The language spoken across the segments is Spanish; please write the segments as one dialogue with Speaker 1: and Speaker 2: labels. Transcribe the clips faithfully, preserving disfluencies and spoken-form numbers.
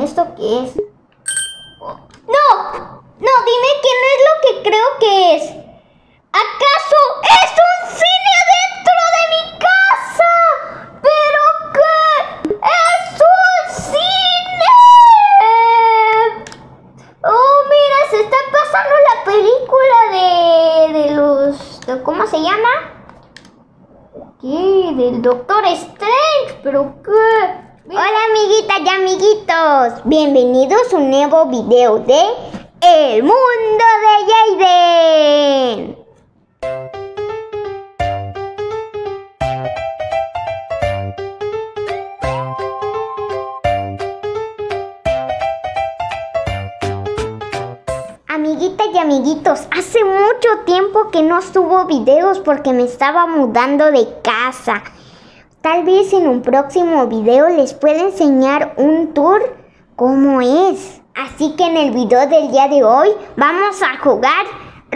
Speaker 1: ¿esto qué es? ¡No! No, dime que no es lo que creo que es. ¿Acaso es un cine dentro de mi casa? ¿Pero qué? ¡Es un cine! Oh, mira, se está pasando la película de, de los... de- ¿cómo se llama? ¿Qué? Del Doctor Strange. ¿Pero qué? Hola amiguitas y amiguitos, bienvenidos a un nuevo video de El Mundo de Jaden. Amiguitas y amiguitos, hace mucho tiempo que no subo videos porque me estaba mudando de casa. Tal vez en un próximo video les pueda enseñar un tour cómo es. Así que en el video del día de hoy vamos a jugar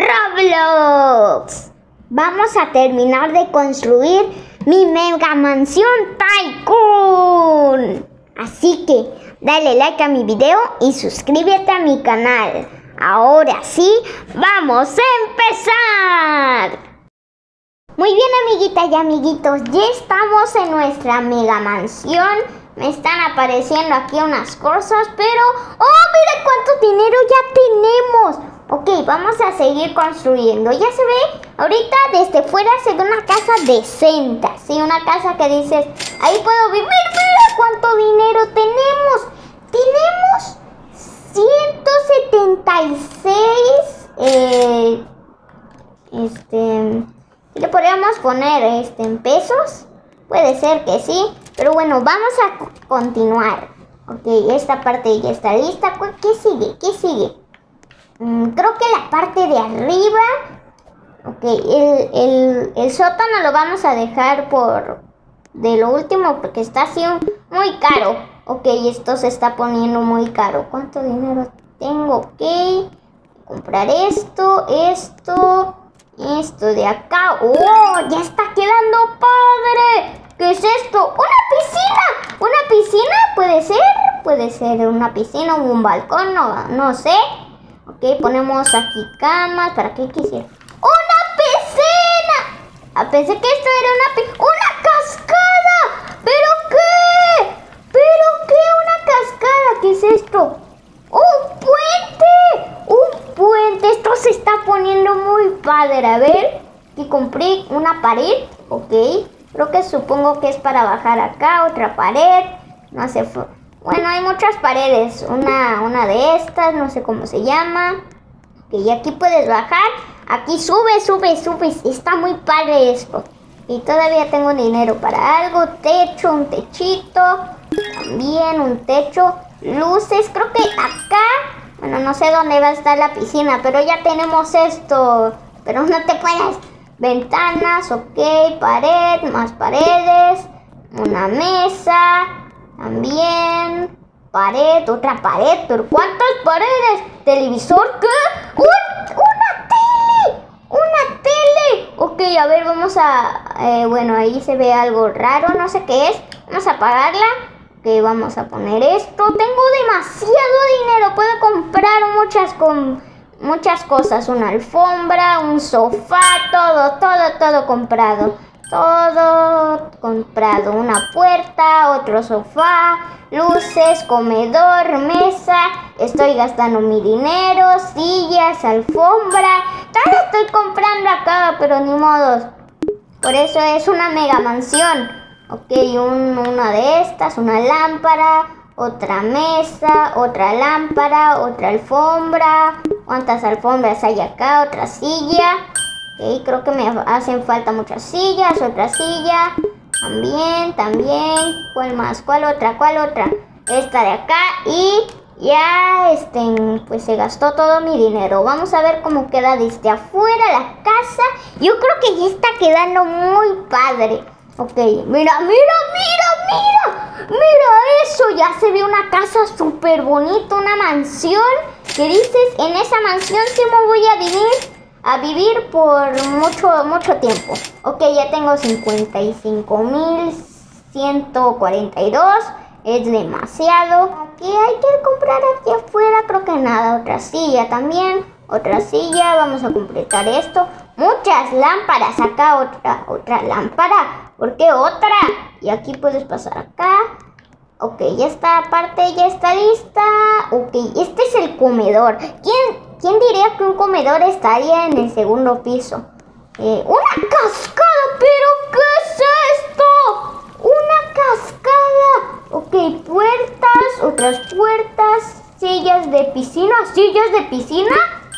Speaker 1: Roblox. Vamos a terminar de construir mi mega mansión Tycoon. Así que dale like a mi video y suscríbete a mi canal. Ahora sí, vamos a empezar. Muy bien amiguitas y amiguitos, ya estamos en nuestra mega mansión. Me están apareciendo aquí unas cosas, pero... ¡oh, mira cuánto dinero ya tenemos! Ok, vamos a seguir construyendo. Ya se ve, ahorita desde fuera se ve una casa decente. Sí, una casa que dices, ahí puedo vivir. ¡Mira cuánto dinero tenemos! Tenemos ciento setenta y seis... Eh, este... ¿Le podríamos poner este en pesos? Puede ser que sí, pero bueno, vamos a continuar. Ok, esta parte ya está lista. ¿Qué sigue? ¿Qué sigue? Mm, creo que la parte de arriba. Ok, el, el, el sótano lo vamos a dejar por de lo último porque está así muy caro. Ok, esto se está poniendo muy caro. ¿Cuánto dinero tengo? Ok, comprar esto, esto... esto de acá. ¡Oh! ¡Ya está quedando padre! ¿Qué es esto? ¡Una piscina! ¿Una piscina? ¿Puede ser? Puede ser una piscina o un balcón, no, no sé. Ok, ponemos aquí camas. ¿Para qué quisiera? ¡Una piscina! Ah, pensé que esto era una piscina. ¡Una cascada! ¿Pero qué? ¿Pero qué? ¿Una cascada? ¿Qué es esto? ¡Un puente! ¡Un puente! Esto se está poniendo muy padre. A ver, aquí compré una pared. Ok, creo que supongo que es para bajar acá. Otra pared. No sé. Bueno, hay muchas paredes. Una, una de estas, no sé cómo se llama. Ok, y aquí puedes bajar. Aquí sube, sube, sube. Está muy padre esto. Y todavía tengo dinero para algo. Techo, un techito. También un techo. Luces, creo que acá, bueno, no sé dónde va a estar la piscina, pero ya tenemos esto, pero no te puedes. Ventanas, ok, pared, más paredes, una mesa, también, pared, otra pared, pero ¿cuántas paredes? ¿Televisor? ¿Qué? ¡Un, una tele! ¡Una tele! Ok, a ver, vamos a, eh, bueno, ahí se ve algo raro, no sé qué es, vamos a apagarla. Ok, vamos a poner esto. Tengo demasiado dinero. Puedo comprar muchas, con, muchas cosas. Una alfombra, un sofá, todo, todo, todo comprado. Todo comprado. Una puerta, otro sofá, luces, comedor, mesa. Estoy gastando mi dinero, sillas, alfombra. Todo estoy comprando acá, pero ni modos. Por eso es una mega mansión. Ok, un, una de estas, una lámpara, otra mesa, otra lámpara, otra alfombra. ¿Cuántas alfombras hay acá? Otra silla. Ok, creo que me hacen falta muchas sillas, otra silla. También, también. ¿Cuál más? ¿Cuál otra? ¿Cuál otra? Esta de acá y ya, este, pues se gastó todo mi dinero. Vamos a ver cómo queda desde afuera la casa. Yo creo que ya está quedando muy padre. Ok, mira, mira, mira, mira. Mira eso, ya se ve una casa súper bonita, una mansión. ¿Qué dices? En esa mansión sí me voy a vivir, a vivir por mucho, mucho tiempo. Ok, ya tengo cincuenta y cinco mil ciento cuarenta y dos. es demasiado. Aquí hay que comprar aquí afuera, creo que nada. Otra silla también, otra silla, vamos a completar esto. Muchas lámparas, acá otra, otra lámpara. ¿Por qué otra? Y aquí puedes pasar acá. Ok, ya esta parte ya está lista. Ok, este es el comedor. ¿Quién, quién diría que un comedor estaría en el segundo piso? Eh, ¡Una cascada! ¿Pero qué es esto? ¡Una cascada! Ok, puertas, otras puertas, sillas de piscina, sillas de piscina.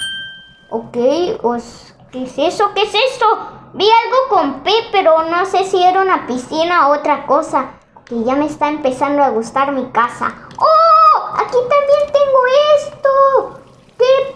Speaker 1: Ok, os, ¿qué es eso? ¿Qué es esto? Vi algo con P, pero no sé si era una piscina o otra cosa. Que ya me está empezando a gustar mi casa. ¡Oh! Aquí también tengo esto. ¡Qué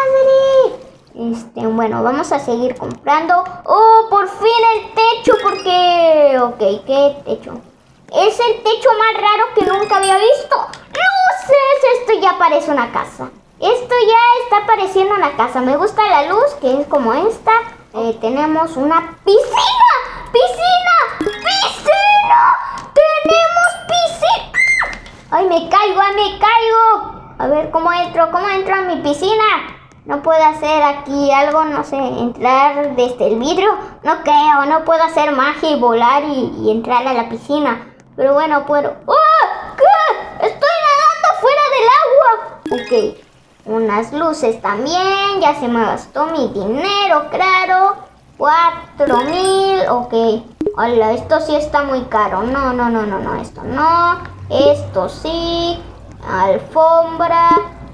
Speaker 1: padre! Este, bueno, vamos a seguir comprando. ¡Oh! Por fin el techo, porque... Ok, ¿qué techo? Es el techo más raro que nunca había visto. ¡Luces! Esto ya parece una casa. Esto ya está pareciendo una casa. Me gusta la luz, que es como esta. Eh, tenemos una piscina. ¡Piscina! ¡Piscina! ¡Tenemos piscina! ¡Ay, me caigo! ¡Ay, me caigo! A ver, ¿cómo entro? ¿Cómo entro a mi piscina? No puedo hacer aquí algo, no sé, entrar desde el vidrio. No creo, no puedo hacer magia y volar y, y entrar a la piscina. Pero bueno, puedo. ¡Oh! ¿Qué? ¡Estoy nadando fuera del agua! Ok, unas luces también. Ya se me gastó mi dinero, claro. Cuatro mil, ok. Hola, esto sí está muy caro. No, no, no, no, no, esto no. Esto sí. Alfombra.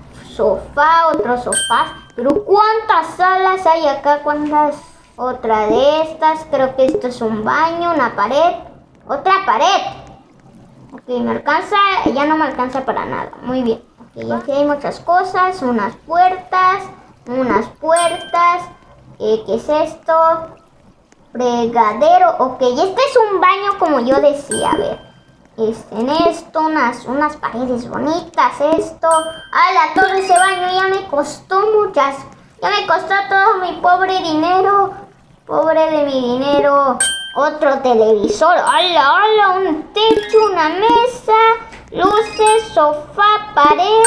Speaker 1: Sofá, otros sofás. Pero ¿cuántas salas hay acá? ¿Cuántas? Otra de estas. Creo que esto es un baño, una pared. Otra pared. Ok, me alcanza. Ya no me alcanza para nada. Muy bien. Ok, aquí hay muchas cosas. Unas puertas. Unas puertas. Eh, ¿Qué es esto? Fregadero. Ok, este es un baño como yo decía. A ver. Este, en esto, unas, unas paredes bonitas, esto. ¡Hala! Todo ese baño ya me costó muchas. Ya me costó todo mi pobre dinero. Pobre de mi dinero. Otro televisor. ¡Hala! ¡Hala! Un techo, una mesa, luces, sofá, pared.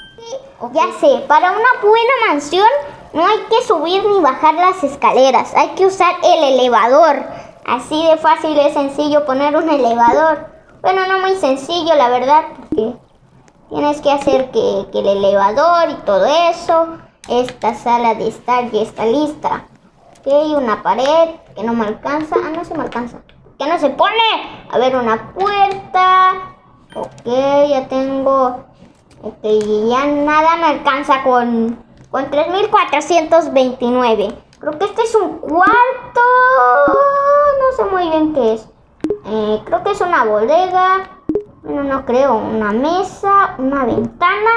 Speaker 1: Ya sé, para una buena mansión no hay que subir ni bajar las escaleras. Hay que usar el elevador. Así de fácil y sencillo poner un elevador. Bueno, no muy sencillo, la verdad, porque tienes que hacer que, que el elevador y todo eso. Esta sala de estar ya está lista. Ok, una pared que no me alcanza. Ah, no se me alcanza. ¿Qué no se pone? A ver, una puerta. Ok, ya tengo. Ok, ya nada me alcanza con, con tres mil cuatrocientos veintinueve. Creo que este es un cuarto. No sé muy bien qué es. Eh, creo que es una bodega. Bueno, no creo. Una mesa, una ventana.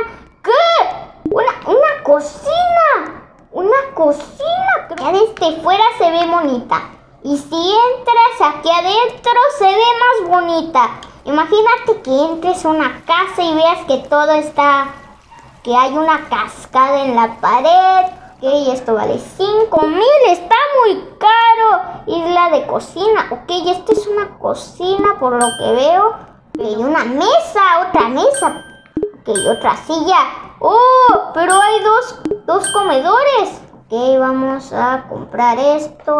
Speaker 1: ¿Qué? Una, una cocina. Una cocina. Ya desde fuera se ve bonita. Y si entras aquí adentro se ve más bonita. Imagínate que entres a una casa y veas que todo está... Que hay una cascada en la pared. Ok, esto vale cinco mil, está muy caro. Isla de cocina. Ok, esta es una cocina por lo que veo. Ok, una mesa, otra mesa. Ok, otra silla. Oh, pero hay dos, dos comedores. Ok, vamos a comprar esto.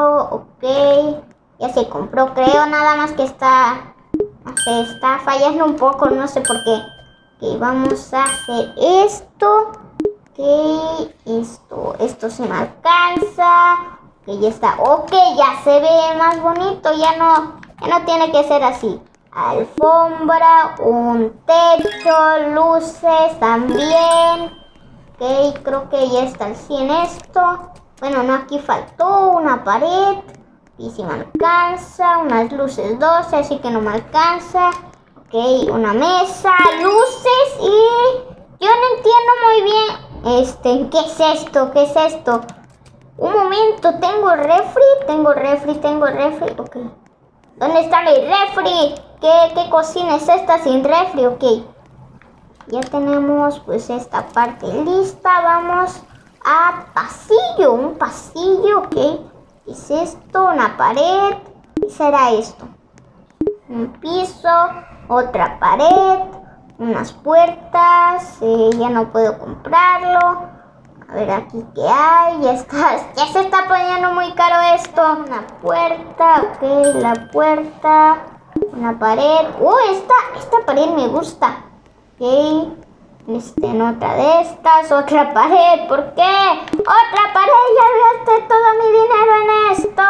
Speaker 1: Ok, ya se compró, creo, nada más que está... No sé, está fallando un poco, no sé por qué. Ok, vamos a hacer esto. Ok, esto, esto se me alcanza. Ok, ya está. Ok, ya se ve más bonito. Ya no, ya no tiene que ser así. Alfombra, un techo, luces también. Ok, creo que ya está al cien esto. Bueno, no, aquí faltó una pared. Y si me alcanza, unas luces doce, así que no me alcanza. Ok, una mesa, luces y... Yo no entiendo muy bien, este, ¿qué es esto? ¿Qué es esto? Un momento, tengo refri, tengo refri, tengo refri, ok. ¿Dónde está mi refri? ¿Qué, qué cocina es esta sin refri? Ok. Ya tenemos pues esta parte lista, vamos a pasillo, un pasillo, ok. ¿Qué es esto? Una pared, ¿qué será esto? Un piso, otra pared. unas puertas, eh, ya no puedo comprarlo. A ver aquí qué hay, ya está, ya se está poniendo muy caro esto. Una puerta, ok, la puerta, una pared. Oh, esta, esta pared me gusta. Ok, este, en otra de estas, otra pared. ¿Por qué? Otra pared, ya gasté todo mi dinero en esto.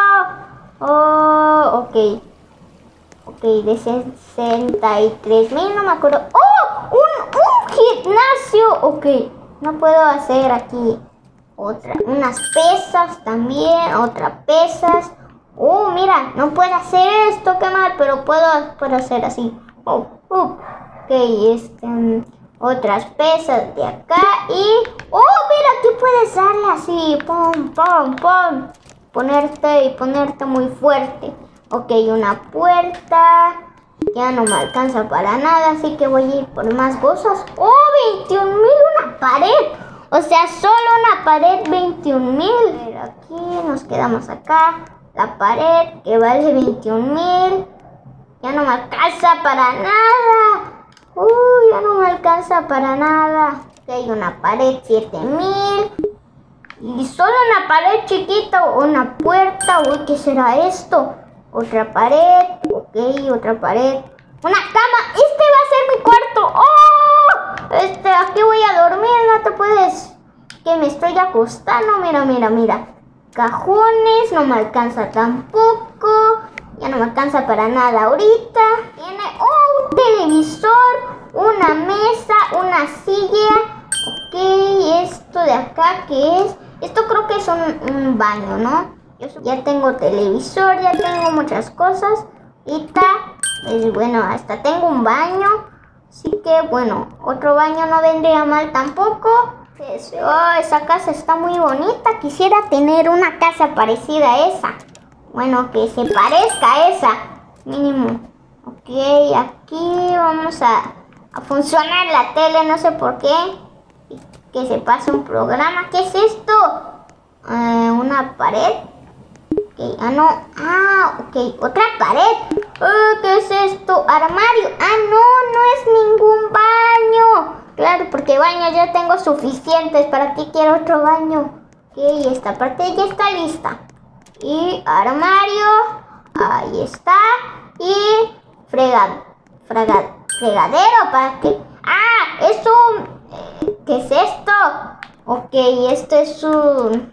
Speaker 1: Oh, ok. Ok, de sesenta y tres mil, no me acuerdo. ¡Oh! Un, un gimnasio. Ok, no puedo hacer aquí otra. Unas pesas también, otra pesas. Oh, mira, no puedo hacer esto, qué mal, pero puedo, puedo hacer así. Oh, oh. Ok, este, um, otras pesas de acá y... Oh, mira, aquí puedes darle así. Pum, pum, pum. Ponerte y ponerte muy fuerte. Ok, una puerta. Ya no me alcanza para nada, así que voy a ir por más cosas. ¡Oh, veintiún mil! Una pared. O sea, solo una pared, veintiún mil. Pero aquí nos quedamos acá. La pared que vale veintiún mil. Ya no me alcanza para nada. Uy, ya no me alcanza para nada. Ok, una pared, siete mil. Y solo una pared chiquita, una puerta. Uy, ¿qué será esto? Otra pared, ok, otra pared. Una cama, este va a ser mi cuarto. ¡Oh! Este, aquí voy a dormir, no te puedes... Que me estoy acostando, mira, mira, mira. Cajones, no me alcanza tampoco. Ya no me alcanza para nada ahorita. Tiene, oh, un televisor, una mesa, una silla. Ok, esto de acá, ¿qué es? Esto creo que es un, un baño, ¿no? Ya tengo televisor, ya tengo muchas cosas. Ahorita, pues bueno, hasta tengo un baño. Así que bueno, otro baño no vendría mal tampoco. Pues, oh, esa casa está muy bonita. Quisiera tener una casa parecida a esa. Bueno, que se parezca a esa, mínimo. Ok, aquí vamos a, a funcionar la tele, no sé por qué. Que se pase un programa. ¿Qué es esto? Eh, una pared. Ok, ah, no. Ah, ok, otra pared. Oh, ¿qué es esto? Armario. Ah, no, no es ningún baño. Claro, porque baños ya tengo suficientes. ¿Para qué quiero otro baño? Ok, esta parte ya está lista. Y armario. Ahí está. Y fregado. Fregado. Fregadero, ¿para qué? Ah, es un... ¿Qué es esto? Ok, esto es un...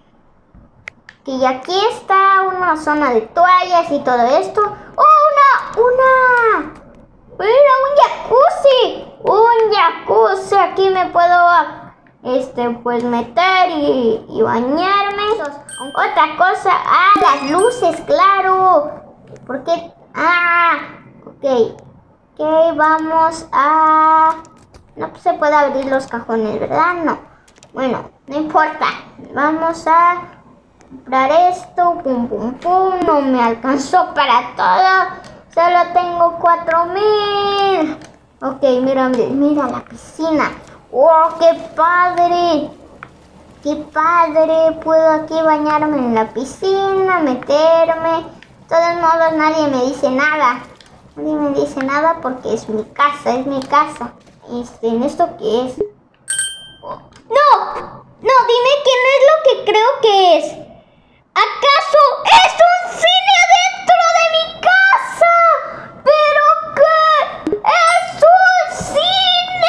Speaker 1: Y aquí está una zona de toallas y todo esto. ¡Oh, una! ¡Una! ¡Mira, un jacuzzi! ¡Un jacuzzi! Aquí me puedo, este, pues meter y, y bañarme. Otra cosa. ¡Ah, las luces, claro! ¿Por qué? ¡Ah! Ok. Ok, vamos a... No se puede abrir los cajones, ¿verdad? No. Bueno, no importa. Vamos a... comprar esto, pum pum pum, no me alcanzó para todo, solo tengo cuatro mil. Ok, mira, mira la piscina. ¡Oh, qué padre! ¡Qué padre! Puedo aquí bañarme en la piscina, meterme. De todos modos, nadie me dice nada. Nadie me dice nada porque es mi casa, es mi casa. Este, ¿en esto qué es? Oh, ¡no! No, dime que no es lo que creo que es. ¿Acaso es un cine dentro de mi casa? ¿Pero qué? ¡Es un cine!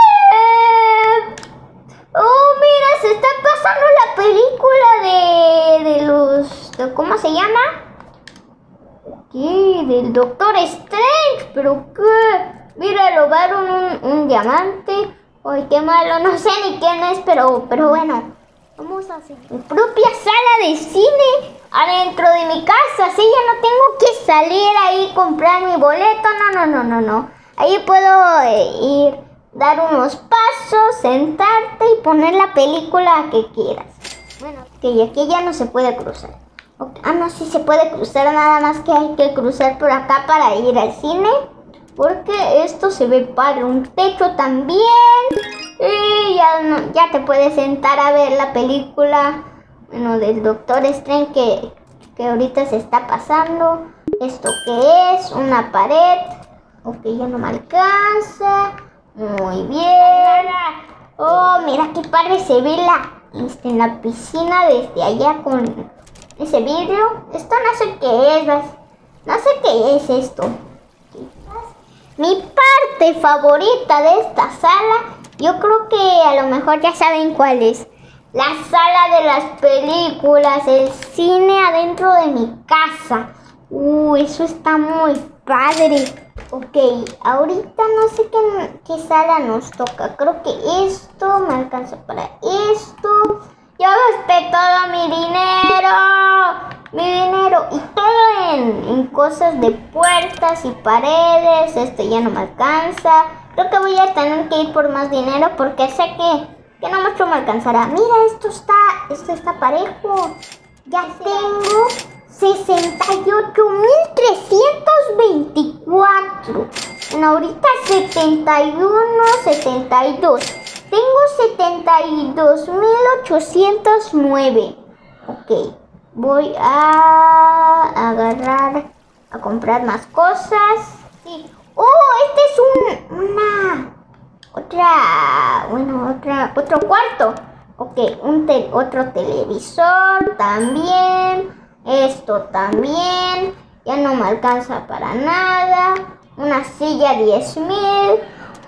Speaker 1: Oh, mira, se está pasando la película de, de los... De, ¿cómo se llama? ¿Qué? Del Doctor Strange. ¿Pero qué? Mira, robaron un, un diamante. Ay, qué malo, no sé ni quién es, pero, pero bueno. Vamos a hacer mi propia sala de cine adentro de mi casa. Así ya no tengo que salir ahí y comprar mi boleto. No, no, no, no, no. Ahí puedo eh, ir, dar unos pasos, sentarte y poner la película que quieras. Bueno, que aquí ya no se puede cruzar. Okay. Ah, no, sí se puede cruzar, nada más que hay que cruzar por acá para ir al cine. Porque esto se ve padre, un techo también. Y ya, no, ya te puedes sentar a ver la película, bueno, del Doctor Strange que, que ahorita se está pasando. ¿Esto qué es? Una pared. Ok, ya no me alcanza. Muy bien. Oh, mira qué padre se ve la, este, en la piscina desde allá con ese vidrio. Esto no sé qué es. No sé qué es esto. Mi parte favorita de esta sala, yo creo que a lo mejor ya saben cuál es. La sala de las películas, el cine adentro de mi casa. Uh, eso está muy padre. Ok, ahorita no sé qué, qué sala nos toca. Creo que esto me alcanza para esto. Ya gasté todo mi dinero. Mi dinero y todo en, en cosas de puertas y paredes. Este ya no me alcanza. Creo que voy a tener que ir por más dinero porque sé que, que no mucho me alcanzará. Mira, esto está, esto está parejo. Ya tengo sesenta y ocho mil trescientos veinticuatro. Bueno, ahorita setenta y uno, setenta y dos. Tengo setenta y dos mil ochocientos nueve. Ok, voy a agarrar, a comprar más cosas. Sí. Oh, este es un, una, otra, bueno, otra, otro cuarto. Ok, un te, otro televisor también. Esto también. Ya no me alcanza para nada. Una silla diez mil.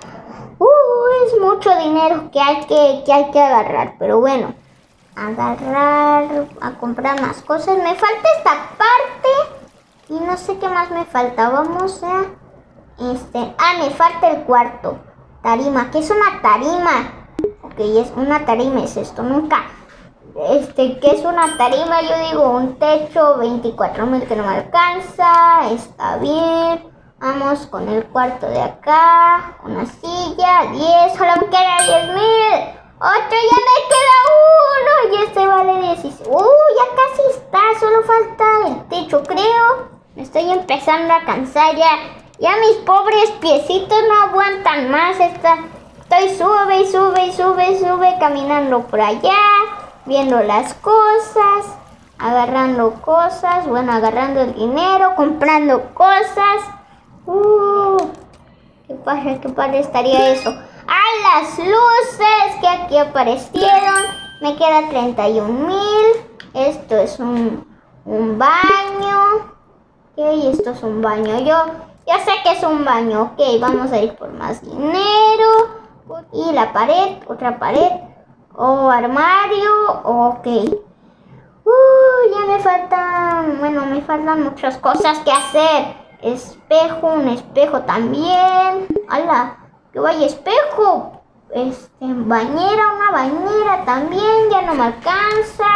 Speaker 1: Uh, es mucho dinero que hay que, que hay que agarrar. Pero bueno, agarrar, a comprar más cosas. Me falta esta parte. Y no sé qué más me falta. Vamos a... Este, ah, me falta el cuarto. Tarima. ¿Qué es una tarima? Ok, es una tarima, es esto. Nunca... Este, ¿qué es una tarima? Yo digo un techo, veinticuatro mil que no me alcanza. Está bien. Vamos con el cuarto de acá. Una silla, diez. Solo me queda diez mil. Otro, ya me queda uno. Y este vale dieciséis. Uh, ya casi está. Solo falta el techo, creo. Me estoy empezando a cansar ya. Ya mis pobres piecitos no aguantan más. Esta, estoy sube y sube y sube y sube caminando por allá. Viendo las cosas, agarrando cosas, bueno, agarrando el dinero, comprando cosas. Uh, qué padre, qué padre estaría eso. ¡Ah, las luces que aquí aparecieron! Me queda treinta y un mil. Esto es un, un baño. Ok, esto es un baño. Yo ya sé que es un baño. Ok, vamos a ir por más dinero. Y la pared, otra pared. Oh, armario, ok. Uh, ya me faltan, bueno, me faltan muchas cosas que hacer. Espejo, un espejo también. ¡Hala! ¡Que vaya espejo! Este, bañera, una bañera también. Ya no me alcanza.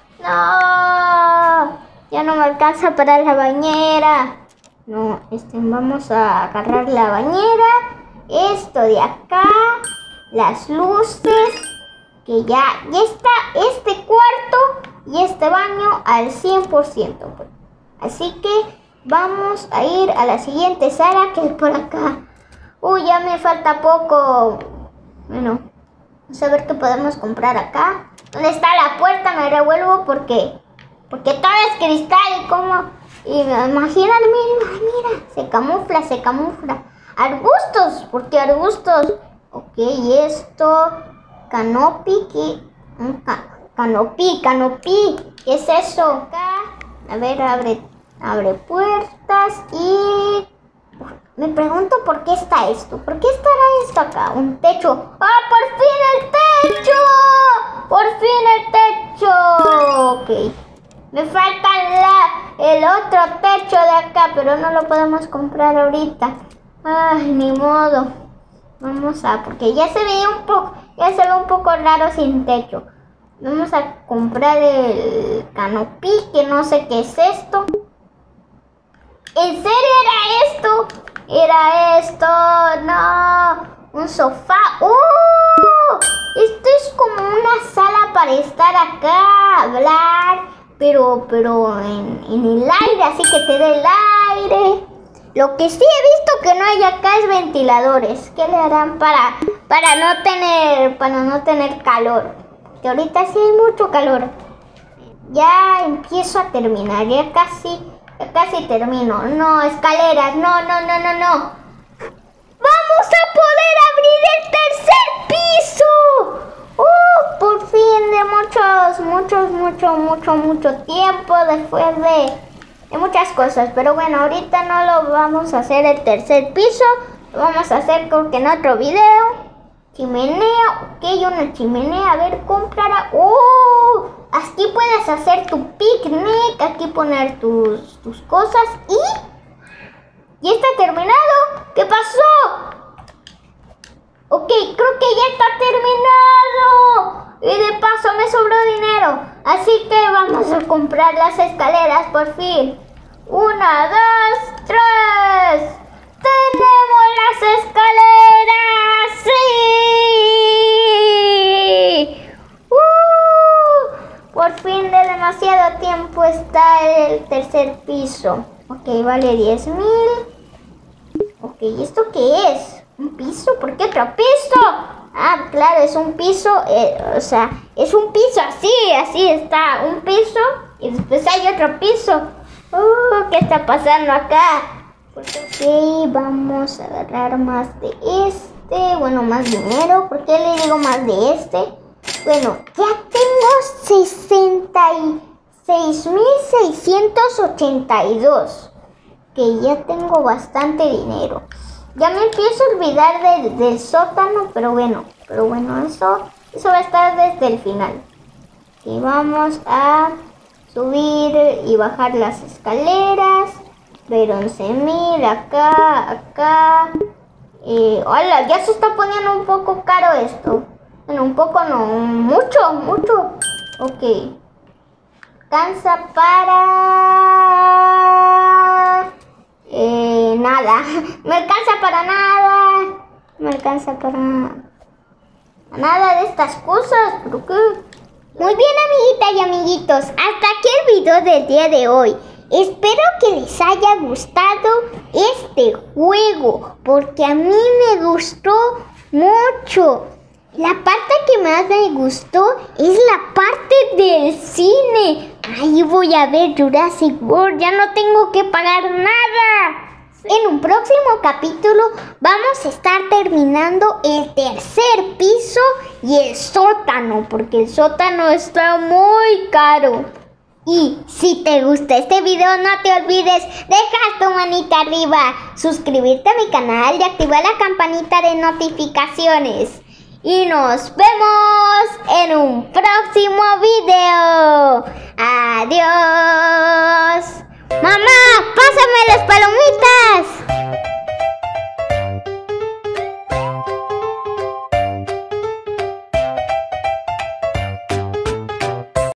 Speaker 1: No, ya no me alcanza para la bañera. No, este, vamos a agarrar la bañera. Esto de acá. Las luces. Que ya, ya está este cuarto y este baño al cien por ciento. Así que vamos a ir a la siguiente sala, que es por acá. Uy, ya me falta poco. Bueno, vamos a ver qué podemos comprar acá. ¿Dónde está la puerta? Me revuelvo porque porque todo es cristal y como... Y imagínate, mira, mira, se camufla, se camufla. Arbustos, ¿por qué arbustos? Ok, esto... Canopy, ¿qué? Un ca canopy, canopy, ¿qué es eso? Acá, a ver, abre, abre puertas y... Me pregunto por qué está esto. ¿Por qué estará esto acá? Un techo. ¡Ah, por fin el techo! ¡Por fin el techo! Ok. Me falta la, el otro techo de acá, pero no lo podemos comprar ahorita. Ay, ni modo. Vamos a... Porque ya se ve un poco... Ya se ve un poco raro sin techo. Vamos a comprar el canopy, que no sé qué es esto. ¿En serio era esto? Era esto. No. Un sofá. ¡Oh! Esto es como una sala para estar acá, hablar. Pero, pero en, en el aire, así que te dé el aire. Lo que sí he visto que no hay acá es ventiladores. ¿Qué le harán para, para no tener, para no tener calor? Que ahorita sí hay mucho calor. Ya empiezo a terminar, ya casi, ya casi termino. No, escaleras, no, no, no, no, no. ¡Vamos a poder abrir muchos, muchos, mucho, mucho, mucho tiempo después de, de muchas cosas. Pero bueno, ahorita no lo vamos a hacer el tercer piso. Lo vamos a hacer creo que en otro video. Chimenea, ok, una chimenea. A ver, comprar. ¡Oh! Aquí puedes hacer tu picnic. Aquí poner tus, tus cosas. Y... ¿Ya está terminado? ¿Qué pasó? Ok, creo que ya está terminado. Y de paso me sobró dinero. Así que vamos a comprar las escaleras por fin. Una, dos, tres. ¡Tenemos las escaleras! ¡Sí! ¡Uh! Por fin de demasiado tiempo está el tercer piso. Ok, vale diez mil. Ok, ¿esto qué es? ¿Un piso? ¿Por qué otro piso? Ah, claro, es un piso, eh, o sea, es un piso así, así está, un piso y después hay otro piso. Uh, ¿qué está pasando acá? Ok, vamos a agarrar más de este, bueno, más dinero. ¿Por qué le digo más de este? Bueno, ya tengo sesenta y seis mil seiscientos ochenta y dos, que ya tengo bastante dinero. Ya me empiezo a olvidar del, del sótano, pero bueno, pero bueno, eso, eso va a estar desde el final. Y vamos a subir y bajar las escaleras. Ver once mil, acá, acá. Eh, hola, ya se está poniendo un poco caro esto. Bueno, un poco no, mucho, mucho. Ok. Alcanza para... Eh, nada. No alcanza para nada. No alcanza para nada de estas cosas. ¿Por qué? Muy bien, amiguitas y amiguitos. Hasta aquí el video del día de hoy. Espero que les haya gustado este juego, porque a mí me gustó mucho. La parte que más me gustó es la parte del cine. Ahí voy a ver Jurassic World, ya no tengo que pagar nada. En un próximo capítulo vamos a estar terminando el tercer piso y el sótano, porque el sótano está muy caro. Y si te gusta este video, no te olvides dejar tu manita arriba, suscribirte a mi canal y activar la campanita de notificaciones. Y nos vemos en un próximo video. Adiós. Mamá, pásame las palomitas.